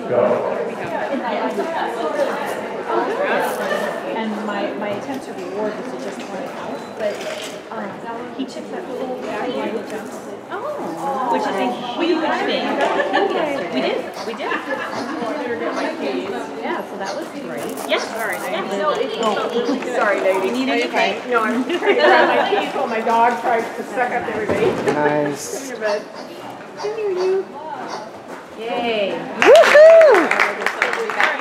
And my attempted reward was to just run it out, but he took that little back jump. Oh, which is a huge thing. We did. Yeah, so that was great. Yes. Sorry, Sorry, lady. You need anything? No, I'm trying to grab my keys while my dog tries to suck up everybody. Nice. Come here, bud. Come here, you. Yay. Woohoo!